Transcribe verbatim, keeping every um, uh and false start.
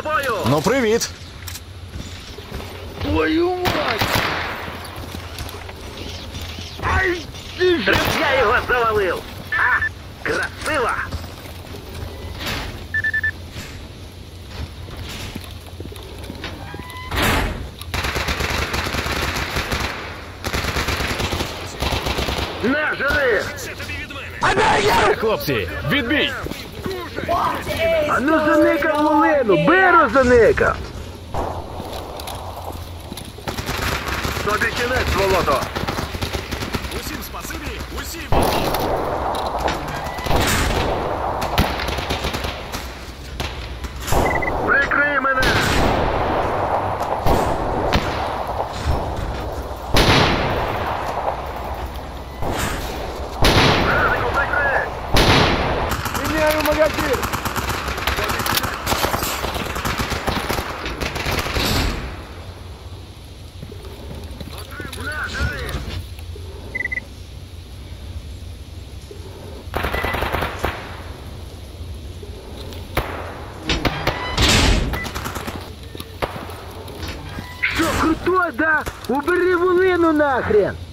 тобою! Ну, привіт! Твою мать! Ай! Я його завалив! А! Красиво! На, жени! Хлопці, відбій! А ну заника волину! Беру заника! Тобі кінець, сволото! Усім спасибі, усім! Прикрий мене! Братику, прикрий! Міняю магазин! На, жени! Что, крутой, да? Убери волыну нахрен!